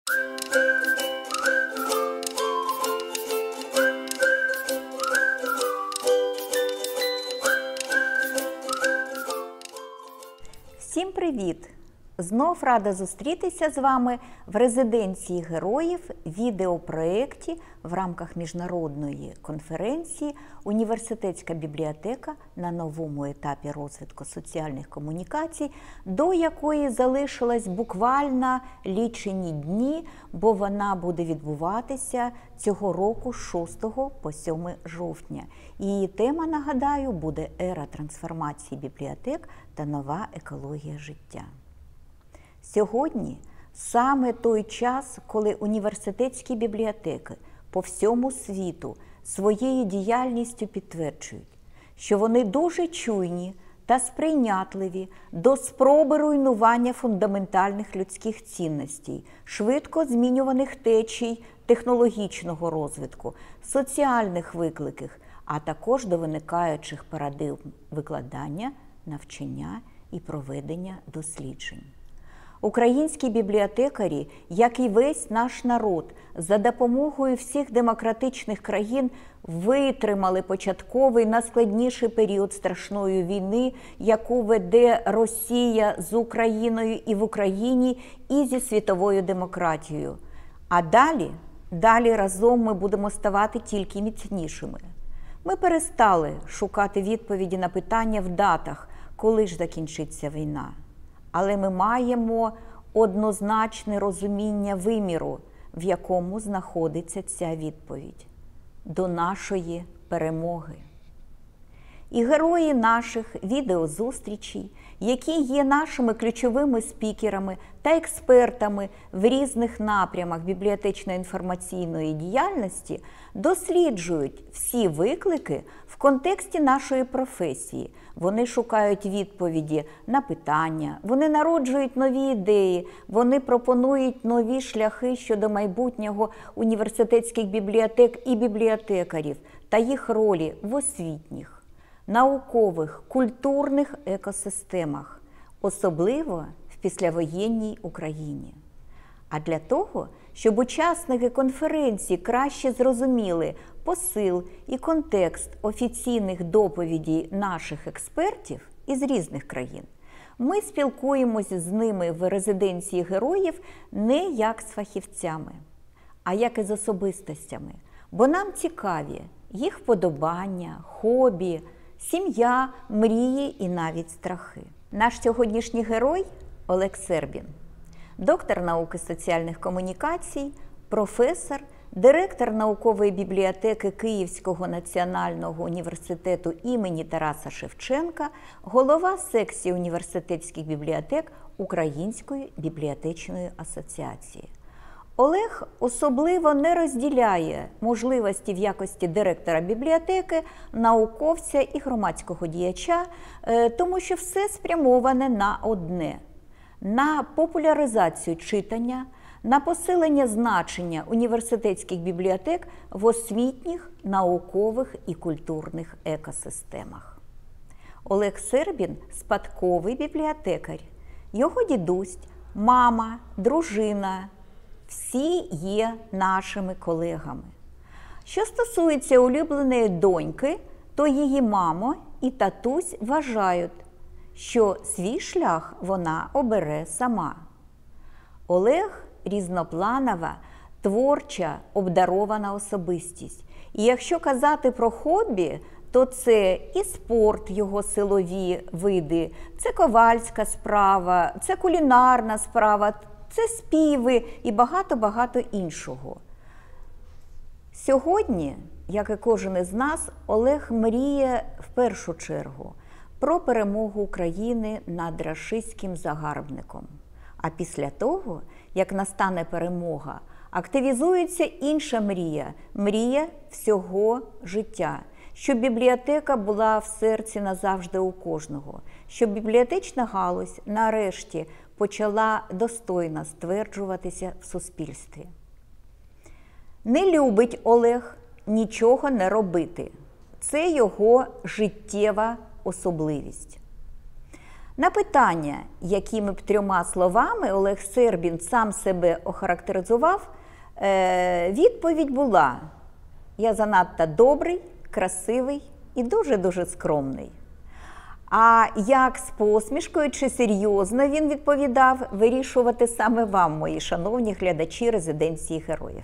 Всім привіт! Знов рада зустрітися з вами в резиденції героїв відеопроєкті в рамках міжнародної конференції «Університетська бібліотека на новому етапі розвитку соціальних комунікацій», до якої залишилось буквально лічені дні, бо вона буде відбуватися цього року з 6 по 7 жовтня. Її тема, нагадаю, буде «Ера трансформації бібліотек та нова екологія життя». Сьогодні саме той час, коли університетські бібліотеки по всьому світу своєю діяльністю підтверджують, що вони дуже чуйні та сприйнятливі до спроби руйнування фундаментальних людських цінностей, швидко змінюваних течій технологічного розвитку, соціальних викликів, а також до виникаючих парадигм викладання, навчання і проведення досліджень. Українські бібліотекарі, як і весь наш народ, за допомогою всіх демократичних країн витримали початковий найскладніший період страшної війни, яку веде Росія з Україною і в Україні, і зі світовою демократією. А далі разом ми будемо ставати тільки міцнішими. Ми перестали шукати відповіді на питання в датах, коли ж закінчиться війна. Але ми маємо однозначне розуміння виміру, в якому знаходиться ця відповідь – до нашої перемоги. І герої наших відеозустрічей, які є нашими ключовими спікерами та експертами в різних напрямах бібліотечно-інформаційної діяльності, досліджують всі виклики в контексті нашої професії. Вони шукають відповіді на питання, вони народжують нові ідеї, вони пропонують нові шляхи щодо майбутнього університетських бібліотек і бібліотекарів та їх ролі в освітніх, наукових, культурних екосистемах, особливо в післявоєнній Україні. А для того, щоб учасники конференції краще зрозуміли посил і контекст офіційних доповідей наших експертів із різних країн, ми спілкуємося з ними в резиденції героїв не як з фахівцями, а як із особистостями, бо нам цікаві їх вподобання, хобі, сім'я, мрії і навіть страхи. Наш сьогоднішній герой – Олег Сербін, доктор науки соціальних комунікацій, професор, директор наукової бібліотеки Київського національного університету імені Тараса Шевченка, голова секції університетських бібліотек Української бібліотечної асоціації. Олег особливо не розділяє можливості в якості директора бібліотеки, науковця і громадського діяча, тому що все спрямоване на одне – на популяризацію читання, на посилення значення університетських бібліотек в освітніх, наукових і культурних екосистемах. Олег Сербін – спадковий бібліотекар. Його дідусь, мама, дружина – всі є нашими колегами. Що стосується улюбленої доньки, то її мама і татусь вважають, що свій шлях вона обере сама. Олег – різнопланова, творча, обдарована особистість. І якщо казати про хобі, то це і спорт, його силові види, це ковальська справа, це кулінарна справа, це співи і багато-багато іншого. Сьогодні, як і кожен із нас, Олег мріє в першу чергу про перемогу України над рашистським загарбником. А після того, як настане перемога, активізується інша мрія – мрія всього життя. Щоб бібліотека була в серці назавжди у кожного. Щоб бібліотечна галузь нарешті почала достойно стверджуватися в суспільстві. Не любить Олег нічого не робити. Це його життєва особливість. На питання, якими б 3 словами Олег Сербін сам себе охарактеризував, відповідь була: я занадто добрий, красивий і дуже-дуже скромний. А як з посмішкою чи серйозно він відповідав, вирішувати саме вам, мої шановні глядачі резиденції героїв.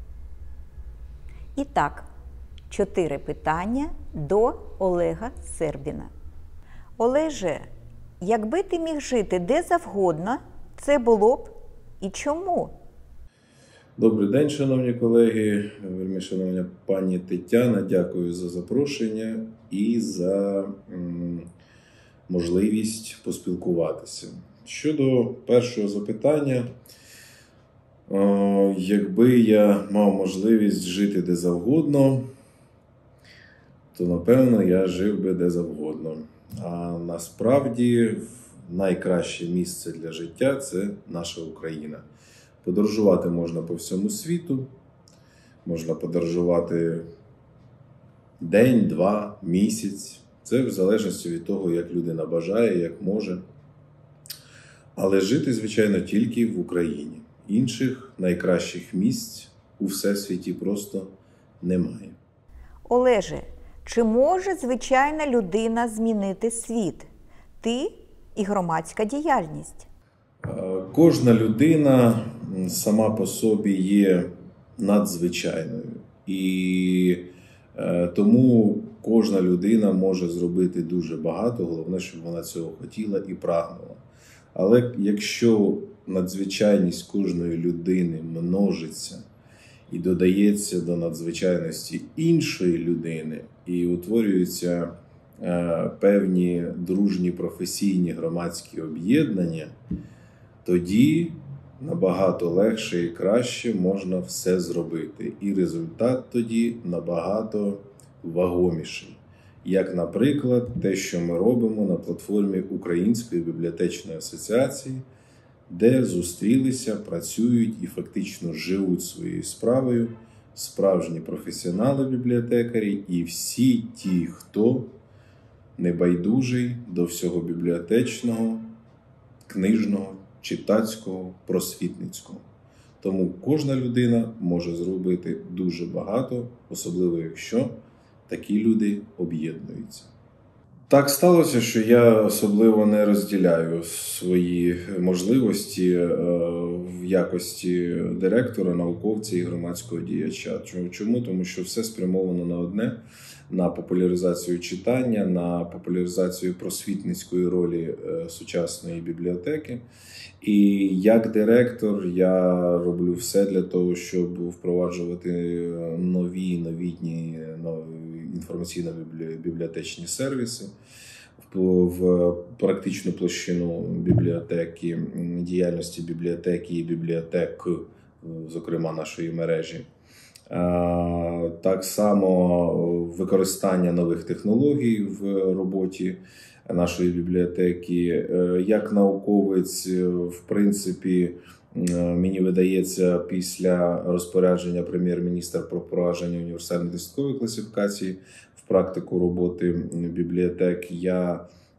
І так, 4 питання до Олега Сербіна. Олеже, якби ти міг жити де завгодно, це було б і чому? Добрий день, шановні колеги, вельми шановна пані Тетяна, дякую за запрошення і за можливість поспілкуватися. Щодо першого запитання, якби я мав можливість жити де завгодно, то, напевно, я жив би де завгодно. А насправді найкраще місце для життя – це наша Україна. Подорожувати можна по всьому світу, можна подорожувати день, 2, місяць. Це в залежності від того, як людина бажає, як може. Але жити, звичайно, тільки в Україні. Інших найкращих місць у всесвіті просто немає. Олеже, чи може звичайна людина змінити світ? Ти і громадська діяльність. Кожна людина сама по собі є надзвичайною. І тому кожна людина може зробити дуже багато, головне, щоб вона цього хотіла і прагнула. Але якщо надзвичайність кожної людини множиться і додається до надзвичайності іншої людини, і утворюються певні дружні професійні громадські об'єднання, тоді набагато легше і краще можна все зробити. І результат тоді набагато вагоміший. Як, наприклад, те, що ми робимо на платформі Української бібліотечної асоціації, де зустрілися, працюють і фактично живуть своєю справою справжні професіонали-бібліотекарі і всі ті, хто небайдужий до всього бібліотечного, книжного, читацького, просвітницького. Тому кожна людина може зробити дуже багато, особливо якщо такі люди об'єднуються. Так сталося, що я особливо не розділяю свої можливості в якості директора, науковця і громадського діяча. Чому? Тому що все спрямовано на одне – на популяризацію читання, на популяризацію просвітницької ролі сучасної бібліотеки. І як директор я роблю все для того, щоб впроваджувати новітні інформаційно-бібліотечні сервіси в практичну площину бібліотеки, діяльності бібліотеки і бібліотек, зокрема нашої мережі. Так само використання нових технологій в роботі нашої бібліотеки. Як науковець, в принципі, мені видається, після розпорядження прем'єр-міністра про впровадження універсальної десяткової класифікації в практику роботи бібліотек, я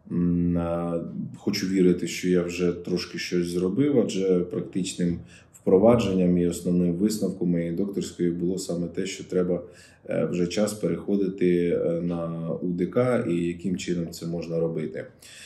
хочу вірити, що я вже трошки щось зробив, адже практичним впровадженням і основним висновком моєї докторської було саме те, що треба вже час переходити на УДК і яким чином це можна робити.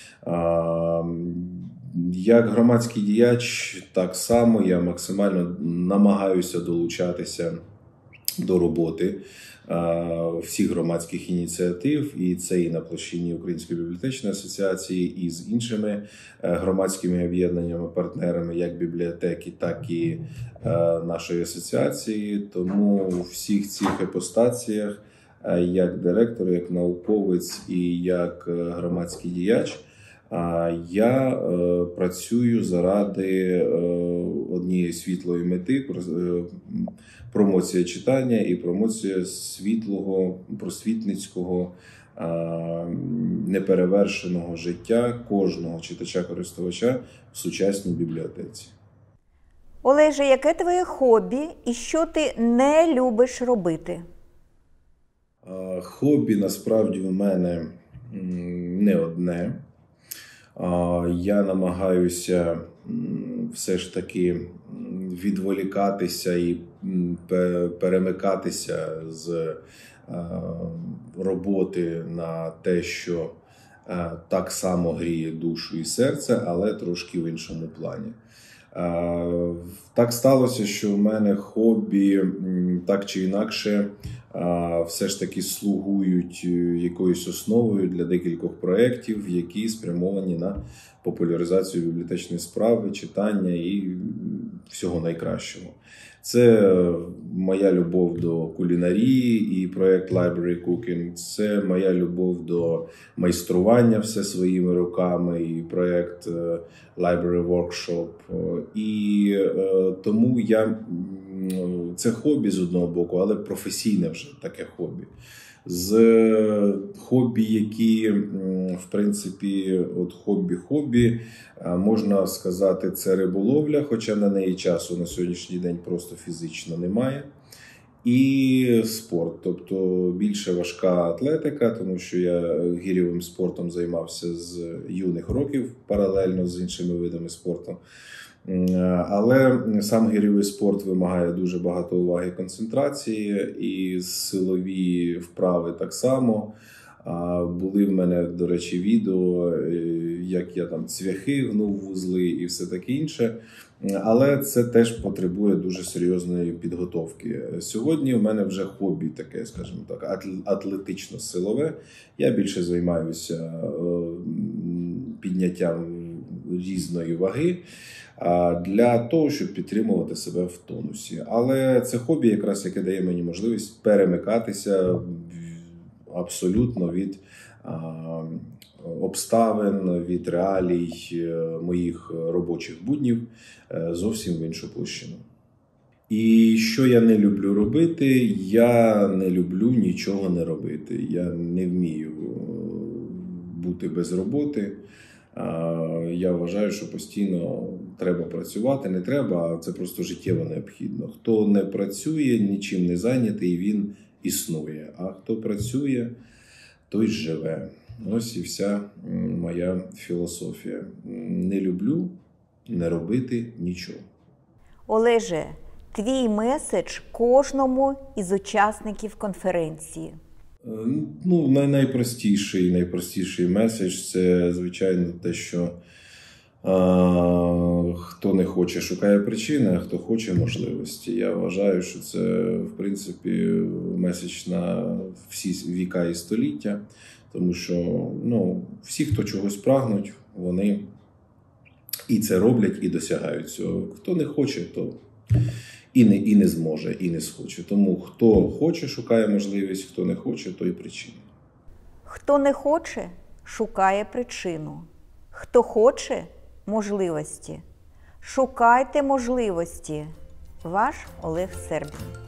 Як громадський діяч, так само я максимально намагаюся долучатися до роботи всіх громадських ініціатив, і це і на площині Української бібліотечної асоціації, і з іншими громадськими об'єднаннями, партнерами, як бібліотеки, так і нашої асоціації. Тому у всіх цих іпостаціях, як директор, як науковець і як громадський діяч, я працюю заради однієї світлої мети – промоція читання і промоція світлого, просвітницького, неперевершеного життя кожного читача-користувача в сучасній бібліотеці. Олеже, яке твоє хобі і що ти не любиш робити? Хобі насправді у мене не одне. Я намагаюся все ж таки відволікатися і перемикатися з роботи на те, що так само гріє душу і серце, але трошки в іншому плані. Так сталося, що в мене хобі так чи інакше все ж таки слугують якоюсь основою для декількох проєктів, які спрямовані на популяризацію бібліотечної справи, читання і всього найкращого. Це моя любов до кулінарії і проєкт Library Cooking, це моя любов до майстрування все своїми руками і проєкт Library Workshop. І тому це хобі з одного боку, але професійне вже таке хобі. З хобі, які, в принципі, от хобі, можна сказати, це риболовля, хоча на неї часу на сьогоднішній день просто фізично немає. І спорт, тобто більше важка атлетика, тому що я гірьовим спортом займався з юних років, паралельно з іншими видами спорту. Але сам гірьовий спорт вимагає дуже багато уваги і концентрації, і силові вправи так само. Були в мене, до речі, відео, як я там цвяхи гнув вузли і все таке інше. Але це теж потребує дуже серйозної підготовки. Сьогодні у мене вже хобі таке, скажімо так, атлетично-силове. Я більше займаюся підняттям різної ваги для того, щоб підтримувати себе в тонусі. Але це хобі, якраз яке дає мені можливість перемикатися абсолютно від обставин, від реалій моїх робочих буднів зовсім в іншу площину. І що я не люблю робити? Я не люблю нічого не робити. Я не вмію бути без роботи. Я вважаю, що постійно треба працювати. Не треба, а це просто життєво необхідно. Хто не працює, нічим не зайнятий, він існує. А хто працює, той живе. Ось і вся моя філософія. Не люблю не робити нічого. Олеже, твій меседж кожному із учасників конференції. Найпростіший меседж – це, звичайно, те, що хто не хоче, шукає причини, а хто хоче – можливості. Я вважаю, що це, в принципі, меседж на всі віка і століття, тому що всі, хто чогось прагнуть, вони і це роблять, і досягають цього. Хто не хоче, то і не зможе, і не схоче. Тому хто хоче, шукає можливість, хто не хоче, то і причину. Хто не хоче, шукає причину. Хто хоче – можливості. Шукайте можливості. Ваш Олег Сербін.